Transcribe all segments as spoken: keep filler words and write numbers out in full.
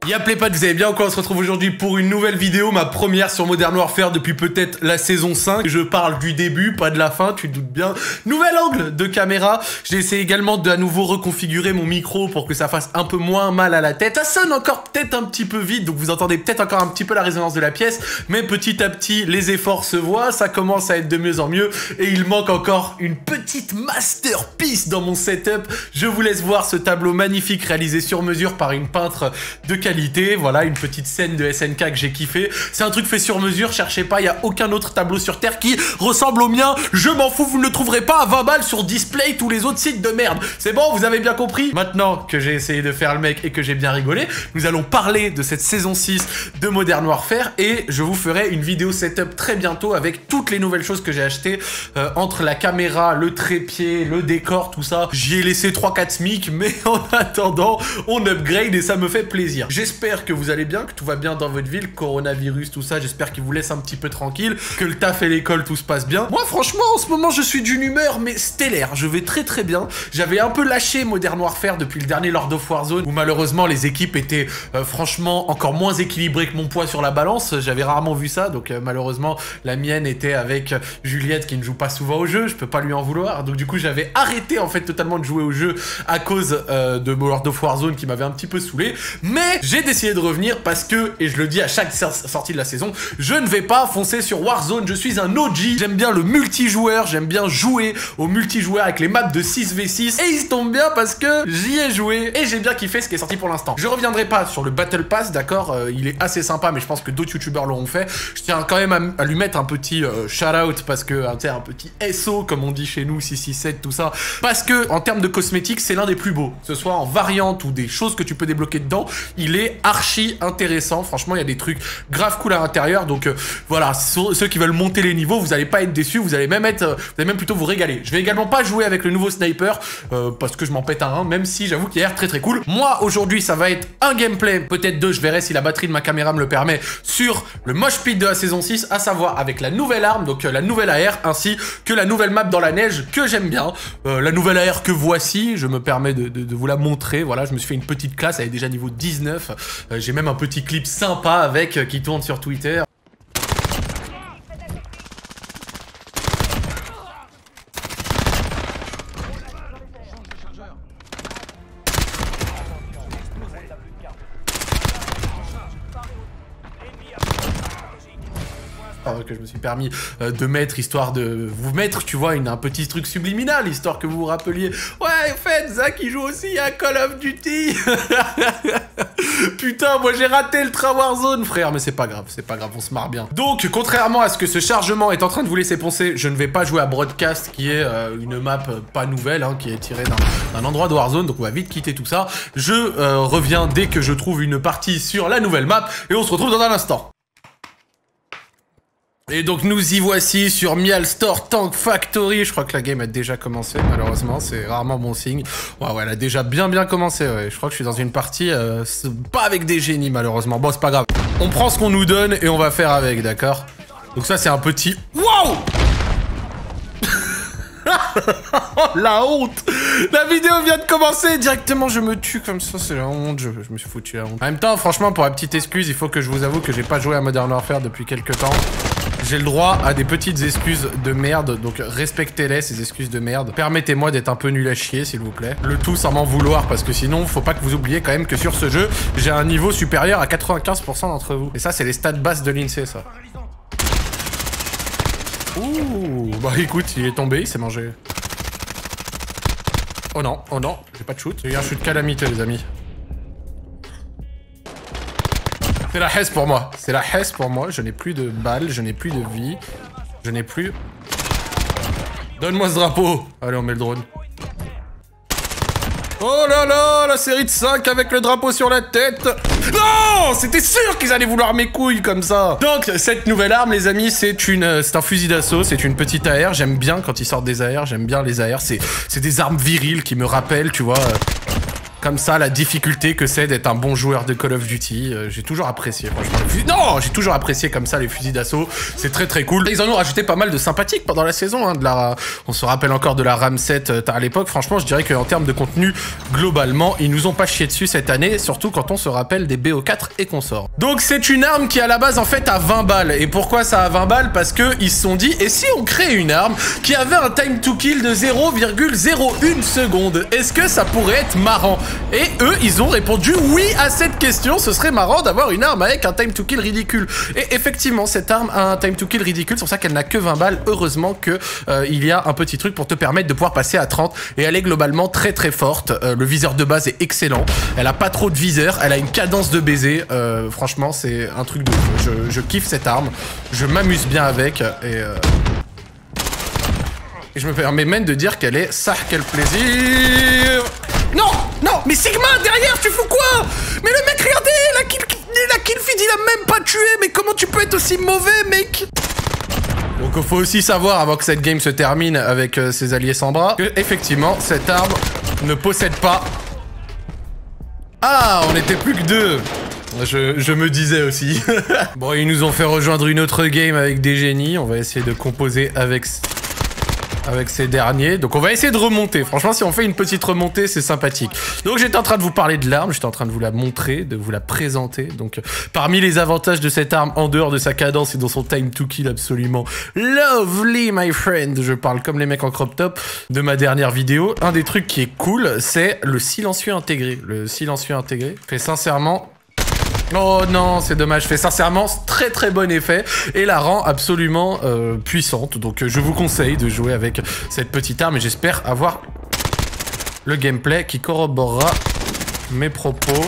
Y'a les potes, vous allez bien ou quoi? On se retrouve aujourd'hui pour une nouvelle vidéo, ma première sur Modern Warfare depuis peut-être la saison cinq. Je parle du début, pas de la fin, tu te doutes bien. Nouvel angle de caméra. J'ai essayé également de à nouveau reconfigurer mon micro pour que ça fasse un peu moins mal à la tête. Ça sonne encore peut-être un petit peu vite, donc vous entendez peut-être encore un petit peu la résonance de la pièce, mais petit à petit, les efforts se voient, ça commence à être de mieux en mieux, et il manque encore une petite masterpiece dans mon setup. Je vous laisse voir ce tableau magnifique réalisé sur mesure par une peintre de qualité. Voilà, une petite scène de S N K que j'ai kiffé. C'est un truc fait sur mesure, cherchez pas, il y a aucun autre tableau sur Terre qui ressemble au mien. Je m'en fous, vous ne le trouverez pas à vingt balles sur Display, tous les autres sites de merde. C'est bon, vous avez bien compris? Maintenant que j'ai essayé de faire le mec et que j'ai bien rigolé, nous allons parler de cette saison six de Modern Warfare et je vous ferai une vidéo setup très bientôt avec toutes les nouvelles choses que j'ai achetées euh, entre la caméra, le trépied, le décor, tout ça. J'y ai laissé trois quatre smic, mais en attendant, on upgrade et ça me fait plaisir. J'espère que vous allez bien, que tout va bien dans votre ville, coronavirus, tout ça, j'espère qu'il vous laisse un petit peu tranquille, que le taf et l'école, tout se passe bien. Moi, franchement, en ce moment, je suis d'une humeur, mais stellaire, je vais très très bien. J'avais un peu lâché Modern Warfare depuis le dernier Lord of Warzone, où malheureusement, les équipes étaient euh, franchement encore moins équilibrées que mon poids sur la balance. J'avais rarement vu ça, donc euh, malheureusement, la mienne était avec Juliette, qui ne joue pas souvent au jeu, je peux pas lui en vouloir. Donc du coup, j'avais arrêté en fait totalement de jouer au jeu à cause euh, de Lord of Warzone qui m'avait un petit peu saoulé, mais j'ai décidé de revenir parce que, et je le dis à chaque sortie de la saison, je ne vais pas foncer sur Warzone, je suis un O G, j'aime bien le multijoueur, j'aime bien jouer au multijoueur avec les maps de six v six, et il se tombe bien parce que j'y ai joué, et j'ai bien kiffé ce qui est sorti pour l'instant. Je reviendrai pas sur le Battle Pass, d'accord, euh, il est assez sympa, mais je pense que d'autres youtubeurs l'auront fait. Je tiens quand même à, à lui mettre un petit euh, shout-out, parce que, un, un petit S O, comme on dit chez nous, six six sept, tout ça, parce que, en termes de cosmétiques, c'est l'un des plus beaux, que ce soit en variante ou des choses que tu peux débloquer dedans, il est archi intéressant. Franchement, il y a des trucs grave cool à l'intérieur. Donc euh, voilà, ceux qui veulent monter les niveaux, vous n'allez pas être déçus. Vous allez même être, euh, vous allez même plutôt vous régaler. Je vais également pas jouer avec le nouveau sniper euh, parce que je m'en pète un, même si j'avoue qu'il a l'air très très cool. Moi aujourd'hui, ça va être un gameplay, peut-être deux. Je verrai si la batterie de ma caméra me le permet sur le mosh pit de la saison six, à savoir avec la nouvelle arme, donc euh, la nouvelle A R, ainsi que la nouvelle map dans la neige que j'aime bien. Euh, la nouvelle A R que voici, je me permets de, de, de vous la montrer. Voilà, je me suis fait une petite classe, elle est déjà niveau dix-neuf. Euh, J'ai même un petit clip sympa avec euh, qui tourne sur Twitter. Que je me suis permis euh, de mettre, histoire de vous mettre, tu vois, une, un petit truc subliminal, histoire que vous vous rappeliez. Ouais, en fait, Zach, il joue aussi à Call of Duty. Putain, moi j'ai raté le train Warzone, frère, mais c'est pas grave, c'est pas grave, on se marre bien. Donc, contrairement à ce que ce chargement est en train de vous laisser penser, je ne vais pas jouer à Broadcast, qui est euh, une map euh, pas nouvelle, hein, qui est tirée d'un endroit de Warzone, donc on va vite quitter tout ça. Je euh, reviens dès que je trouve une partie sur la nouvelle map, et on se retrouve dans un instant. Et donc nous y voici sur Mialstor Tank Factory. Je crois que la game a déjà commencé, malheureusement, c'est rarement bon signe. Ouais, ouais, elle a déjà bien bien commencé, ouais. Je crois que je suis dans une partie, euh, pas avec des génies, malheureusement. Bon, c'est pas grave. On prend ce qu'on nous donne et on va faire avec, d'accord? Donc ça, c'est un petit... Wow. La honte! La vidéo vient de commencer, directement je me tue comme ça, c'est la honte, je, je me suis foutu la honte. En même temps, franchement, pour la petite excuse, il faut que je vous avoue que j'ai pas joué à Modern Warfare depuis quelques temps. J'ai le droit à des petites excuses de merde, donc respectez-les, ces excuses de merde. Permettez-moi d'être un peu nul à chier, s'il vous plaît. Le tout sans m'en vouloir, parce que sinon, faut pas que vous oubliez quand même que sur ce jeu, j'ai un niveau supérieur à quatre-vingt-quinze pour cent d'entre vous. Et ça, c'est les stats basses de l'INSEE, ça. Ouh, bah écoute, il est tombé, il s'est mangé. Oh non, oh non, j'ai pas de shoot. J'ai eu un shoot calamité, les amis. C'est la hesse pour moi, c'est la hesse pour moi. Je n'ai plus de balles, je n'ai plus de vie. Je n'ai plus... Donne-moi ce drapeau. Allez, on met le drone. Oh là là, la série de cinq avec le drapeau sur la tête. Non, c'était sûr qu'ils allaient vouloir mes couilles comme ça. Donc, cette nouvelle arme, les amis, c'est une, c'est un fusil d'assaut, c'est une petite A R. J'aime bien quand ils sortent des A R, j'aime bien les A R. C'est des armes viriles qui me rappellent, tu vois... comme ça la difficulté que c'est d'être un bon joueur de Call of Duty. Euh, j'ai toujours apprécié, franchement. Non, j'ai toujours apprécié comme ça les fusils d'assaut. C'est très très cool. Ils en ont rajouté pas mal de sympathiques pendant la saison. Hein, de la... On se rappelle encore de la RAM sept euh, à l'époque. Franchement, je dirais qu'en termes de contenu, globalement, ils nous ont pas chié dessus cette année, surtout quand on se rappelle des B O quatre et consorts. Donc c'est une arme qui à la base en fait a vingt balles. Et pourquoi ça a vingt balles? Parce que ils se sont dit, et si on crée une arme qui avait un time to kill de zéro virgule zéro un seconde, est-ce que ça pourrait être marrant? Et eux, ils ont répondu oui à cette question. Ce serait marrant d'avoir une arme avec un time to kill ridicule. Et effectivement, cette arme a un time to kill ridicule. C'est pour ça qu'elle n'a que vingt balles. Heureusement que euh, il y a un petit truc pour te permettre de pouvoir passer à trente. Et elle est globalement très très forte. Euh, le viseur de base est excellent. Elle a pas trop de viseur. Elle a une cadence de baiser. Euh, franchement, c'est un truc de fou. Je, je kiffe cette arme. Je m'amuse bien avec. Et... Euh... Et je me permets même de dire qu'elle est ça, quel plaisir. Non, non, mais Sigma, derrière, tu fous quoi? Mais le mec, regardez, la kill, la kill feed, il a même pas tué. Mais comment tu peux être aussi mauvais, mec? Donc il faut aussi savoir, avant que cette game se termine avec euh, ses alliés sans bras, que effectivement, cette arme ne possède pas... Ah, on était plus que deux. Je, je me disais aussi. Bon, ils nous ont fait rejoindre une autre game avec des génies. On va essayer de composer avec... avec ces derniers. Donc on va essayer de remonter. Franchement, si on fait une petite remontée, c'est sympathique. Donc j'étais en train de vous parler de l'arme, j'étais en train de vous la montrer, de vous la présenter. Donc euh, parmi les avantages de cette arme, en dehors de sa cadence et dans son time to kill absolument lovely, my friend, je parle comme les mecs en crop top de ma dernière vidéo, un des trucs qui est cool, c'est le silencieux intégré. Le silencieux intégré fait sincèrement... Oh non, c'est dommage, fait sincèrement très très bon effet et la rend absolument euh, puissante. Donc je vous conseille de jouer avec cette petite arme et j'espère avoir le gameplay qui corroborera mes propos.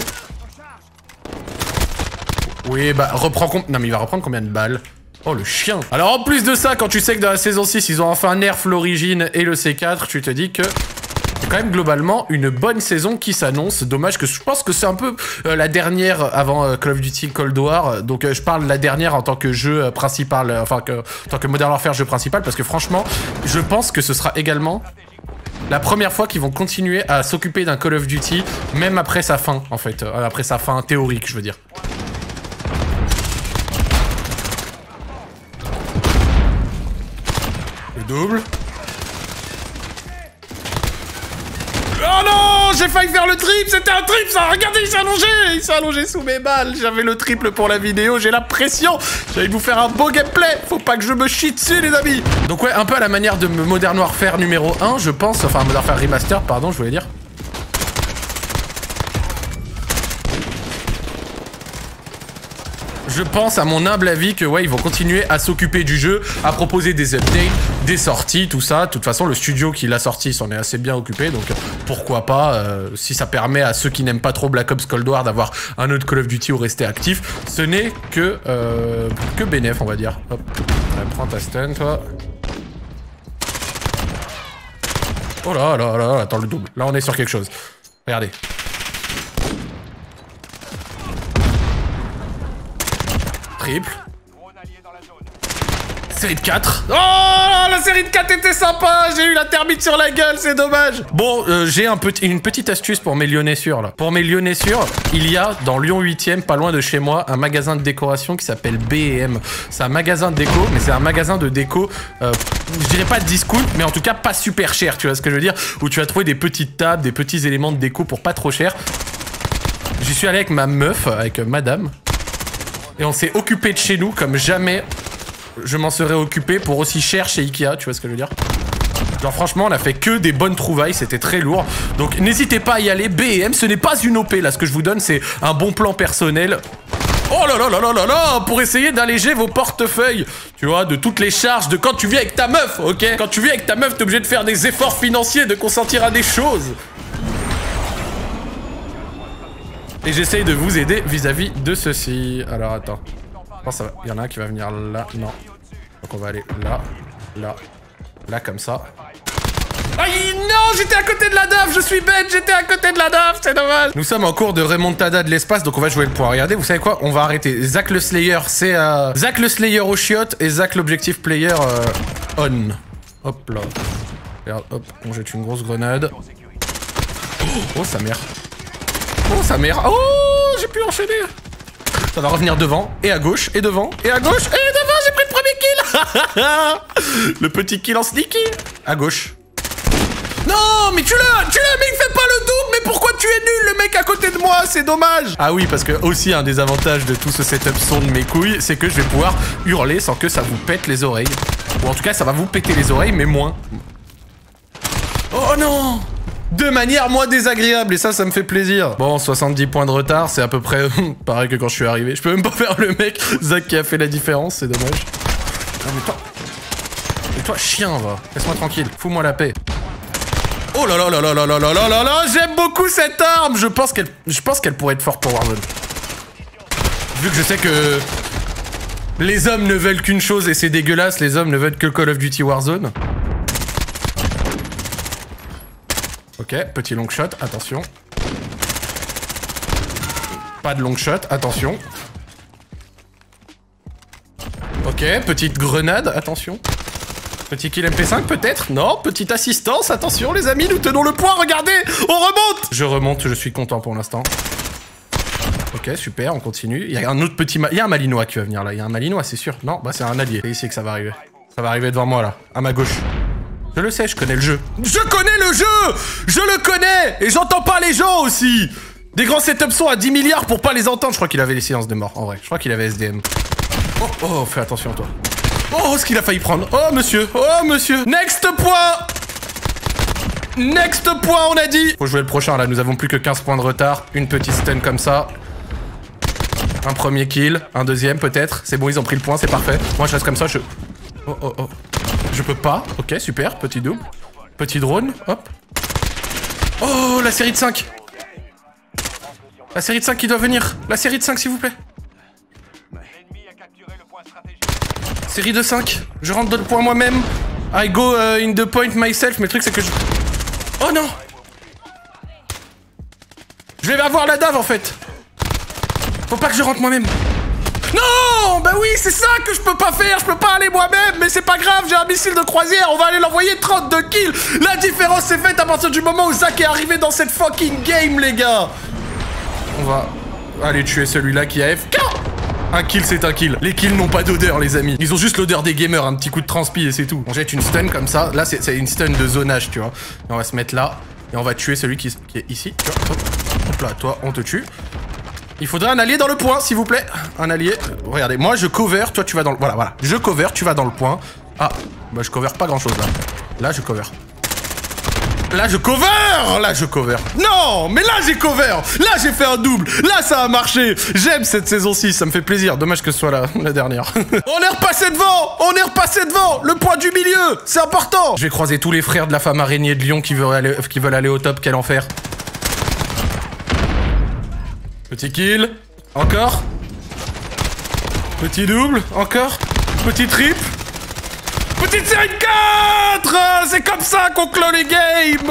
Oui, bah reprends compte... Non mais il va reprendre combien de balles? Oh le chien. Alors en plus de ça, quand tu sais que dans la saison six, ils ont enfin nerf l'origine et le C quatre, tu te dis que... c'est quand même globalement une bonne saison qui s'annonce. Dommage que je pense que c'est un peu euh, la dernière avant euh, Call of Duty Cold War. Donc euh, je parle de la dernière en tant que jeu euh, principal, euh, enfin que, en tant que Modern Warfare jeu principal, parce que franchement, je pense que ce sera également la première fois qu'ils vont continuer à s'occuper d'un Call of Duty, même après sa fin, en fait, euh, après sa fin théorique, je veux dire. Le double. Oh non, j'ai failli faire le triple, c'était un triple ça, regardez, il s'est allongé, il s'est allongé sous mes balles, j'avais le triple pour la vidéo, j'ai la pression, j'allais vous faire un beau gameplay, faut pas que je me chie dessus les amis. Donc ouais, un peu à la manière de Modern Warfare numéro un, je pense, enfin Modern Warfare Remaster, pardon, je voulais dire. Je pense, à mon humble avis, que ouais, ils vont continuer à s'occuper du jeu, à proposer des updates, des sorties, tout ça. De toute façon, le studio qui l'a sorti s'en est assez bien occupé, donc pourquoi pas, euh, si ça permet à ceux qui n'aiment pas trop Black Ops Cold War d'avoir un autre Call of Duty ou rester actif, ce n'est que, euh, que bénéf, on va dire. Hop, allez, prends ta stun, toi. Oh là là là, attends le double. Là, on est sur quelque chose. Regardez. Triple. Série de quatre. Oh, la série de quatre était sympa. J'ai eu la thermite sur la gueule, c'est dommage. Bon, euh, j'ai un petit, une petite astuce pour mes Lyonnais sûrs, là. Pour mes Lyonnais sûrs, il y a dans Lyon huitième, pas loin de chez moi, un magasin de décoration qui s'appelle B et M. C'est un magasin de déco, mais c'est un magasin de déco, euh, je dirais pas discount, mais en tout cas pas super cher, tu vois ce que je veux dire? Où tu vas trouver des petites tables, des petits éléments de déco pour pas trop cher. J'y suis allé avec ma meuf, avec euh, madame. Et on s'est occupé de chez nous comme jamais je m'en serais occupé pour aussi cher chez Ikea, tu vois ce que je veux dire? Genre franchement, on a fait que des bonnes trouvailles, c'était très lourd. Donc n'hésitez pas à y aller, B et M, ce n'est pas une O P, là, ce que je vous donne, c'est un bon plan personnel. Oh là là là là là là, pour essayer d'alléger vos portefeuilles, tu vois, de toutes les charges de quand tu vis avec ta meuf, ok? Quand tu vis avec ta meuf, t'es obligé de faire des efforts financiers, de consentir à des choses. Et j'essaye de vous aider vis-à-vis de ceci. Alors attends. Je pense qu'il y en a un qui va venir là. Non. Donc on va aller là, là, là comme ça. Aïe non, j'étais à côté de la D A F, je suis bête, j'étais à côté de la D A F, c'est dommage. Nous sommes en cours de remontada de l'espace, donc on va jouer le point. Regardez, vous savez quoi? On va arrêter. Zach le Slayer, c'est euh, Zach le Slayer au chiottes et Zach l'objectif player euh, on. Hop là. Regarde, hop, on jette une grosse grenade. Oh, sa mère. Oh, sa mère. Oh, j'ai pu enchaîner. Ça va revenir devant, et à gauche, et devant, et à gauche, et devant, j'ai pris le premier kill. Le petit kill en sneaky. À gauche. Non, mais tu l'as, tu l'as, mais il fait pas le double. Mais pourquoi tu es nul, le mec à côté de moi? C'est dommage. Ah oui, parce que aussi un des avantages de tout ce setup son de mes couilles, c'est que je vais pouvoir hurler sans que ça vous pète les oreilles. Ou en tout cas, ça va vous péter les oreilles, mais moins. Oh non! De manière moins désagréable, et ça, ça me fait plaisir. Bon, soixante-dix points de retard, c'est à peu près pareil que quand je suis arrivé. Je peux même pas faire le mec, Zach, qui a fait la différence, c'est dommage. Non, mais toi... Mais toi, chien, va. Laisse-moi tranquille, fous-moi la paix. Oh là là là là là là là là là là, j'aime beaucoup cette arme. Je pense qu'elle je pense qu'elle pourrait être forte pour Warzone. Vu que je sais que les hommes ne veulent qu'une chose et c'est dégueulasse, les hommes ne veulent que Call of Duty Warzone. Ok, petit long shot, attention. Pas de long shot, attention. Ok, petite grenade, attention. Petit kill M P cinq peut-être? Non, petite assistance, attention les amis, nous tenons le point, regardez, on remonte. Je remonte, je suis content pour l'instant. Ok, super, on continue. Il y a un autre petit... Ma... Il y a un Malinois qui va venir là, il y a un Malinois, c'est sûr. Non, bah c'est un allié, c'est ici que ça va arriver. Ça va arriver devant moi là, à ma gauche. Je le sais, je connais le jeu. Je connais le jeu. Je le connais. Et j'entends pas les gens aussi. Des grands setups sont à dix milliards pour pas les entendre. Je crois qu'il avait les silences de mort, en vrai. Je crois qu'il avait S D M. Oh, oh, fais attention toi. Oh, ce qu'il a failli prendre. Oh, monsieur. Oh, monsieur. Next point. Next point, on a dit. Faut jouer le prochain, là. Nous avons plus que quinze points de retard. Une petite stun comme ça. Un premier kill. Un deuxième, peut-être. C'est bon, ils ont pris le point, c'est parfait. Moi, je reste comme ça, je... Oh, oh, oh. Je peux pas. Ok, super. Petit double. Petit drone. Hop. Oh, la série de cinq. La série de cinq qui doit venir. La série de cinq, s'il vous plaît. Série de cinq. Je rentre dans le point moi-même. I go uh, in the point myself. Mais le truc, c'est que je... Oh non. Je vais avoir la dave, en fait. Faut pas que je rentre moi-même. Non, bah oui, c'est ça que je peux pas faire, je peux pas aller moi-même, mais c'est pas grave, j'ai un missile de croisière, on va aller l'envoyer trente-deux kills. La différence est faite à partir du moment où Zach est arrivé dans cette fucking game, les gars. On va aller tuer celui-là qui a F K. Un kill, c'est un kill. Les kills n'ont pas d'odeur, les amis. Ils ont juste l'odeur des gamers, un petit coup de transpi et c'est tout. On jette une stun comme ça, là c'est une stun de zonage, tu vois. Et on va se mettre là, et on va tuer celui qui, qui est ici, tu vois. Hop, hop là, toi, on te tue. Il faudrait un allié dans le point, s'il vous plaît. Un allié. Regardez, moi je cover, toi tu vas dans le... Voilà, voilà. Je cover, tu vas dans le point. Ah, bah je cover pas grand chose là. Là je cover. Là je cover. Là je cover. Non, mais là j'ai cover. Là j'ai fait un double. Là ça a marché. J'aime cette saison six, ça me fait plaisir. Dommage que ce soit la, la dernière. On est repassé devant. On est repassé devant. Le point du milieu, c'est important. Je vais croiser tous les frères de la femme araignée de Lyon qui veulent aller, qui veulent aller au top. Quel enfer. Petit kill. Encore. Petit double. Encore. Petit triple. Petite série de quatre. C'est comme ça qu'on clôt les games.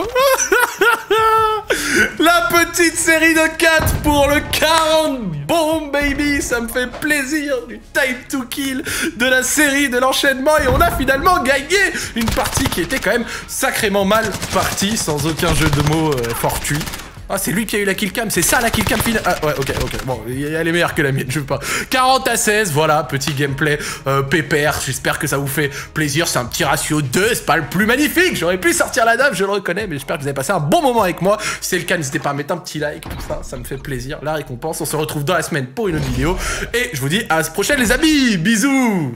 La petite série de quatre pour le quarante. Bon baby, ça me fait plaisir. Du time to kill, de la série, de l'enchaînement. Et on a finalement gagné une partie qui était quand même sacrément mal partie. Sans aucun jeu de mots euh, fortuit. Ah, c'est lui qui a eu la killcam, c'est ça la killcam finale. Ah, ouais, ok, ok. Bon, elle est meilleure que la mienne, je veux pas. quarante à seize, voilà, petit gameplay euh, pépère. J'espère que ça vous fait plaisir. C'est un petit ratio deux, c'est pas le plus magnifique. J'aurais pu sortir la dame, je le reconnais, mais j'espère que vous avez passé un bon moment avec moi. Si c'est le cas, n'hésitez pas à mettre un petit like, tout ça, ça me fait plaisir. La récompense, on se retrouve dans la semaine pour une autre vidéo. Et je vous dis à la prochaine, les amis. Bisous.